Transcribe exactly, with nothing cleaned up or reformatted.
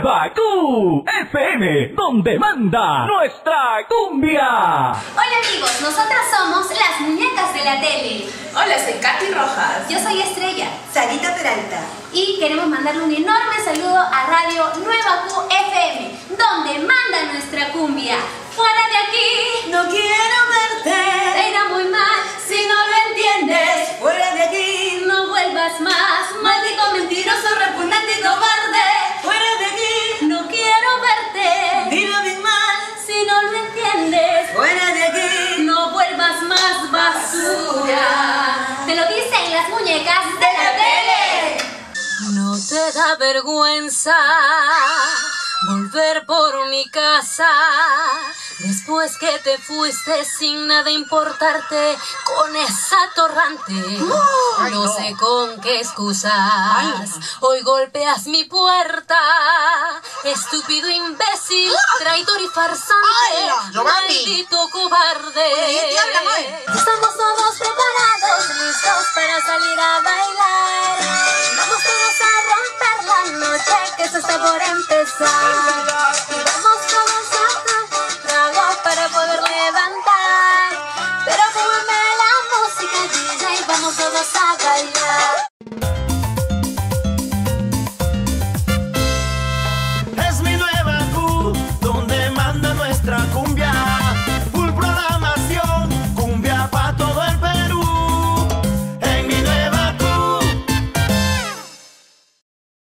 nueva Q F M, donde manda nuestra cumbia. Hola amigos, nosotras somos las muñecas de la tele. Hola, soy Katy Rojas. Yo soy Estrella. Sarita Peralta. Y queremos mandarle un enorme saludo a Radio Nueva Q F M, donde manda nuestra cumbia. Fuera de aquí, no quiero verte. Te irá muy mal si no lo entiendes. Fuera de aquí, no vuelvas más. Maldito mentiroso, repugnante y cobarde. Fuera de aquí, no quiero verte. Dilo bien mal si no lo entiendes. Fuera de aquí, no vuelvas más basura. Te lo dicen las muñecas de la tele. ¿No te da vergüenza volver por mi casa después que te fuiste sin nada importarte con esa torrante? No, no, no sé con qué excusas Ay, no. hoy golpeas mi puerta, estúpido imbécil, traidor y farsante, Ay, no. maldito cobarde. Oye, habla mal. Estamos todos preparados, listos para salir a bailar. Vamos todos a romper la noche que se está por empezar. Y vamos todos a dar trago para poder levantar. Pero póngame la música, D J, vamos todos a bailar.